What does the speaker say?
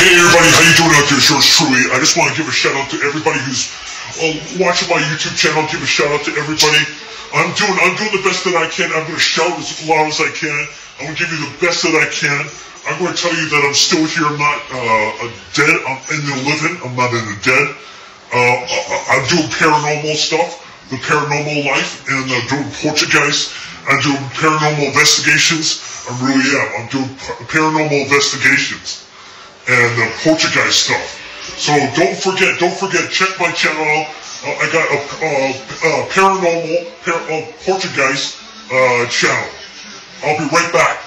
Hey everybody, how you doing out there? It's yours truly. I just want to give a shout out to everybody who's watching my YouTube channel. Give a shout out to everybody. I'm doing the best that I can. I'm going to shout as loud as I can. I'm going to give you the best that I can. I'm going to tell you that I'm still here. I'm not dead. I'm in the living. I'm not in the dead. I'm doing paranormal stuff, the paranormal life, and doing poltergeist. I'm doing paranormal investigations. I really am. I'm doing paranormal investigations and poltergeist stuff. So don't forget, check my channel out. I got a paranormal poltergeist channel. I'll be right back.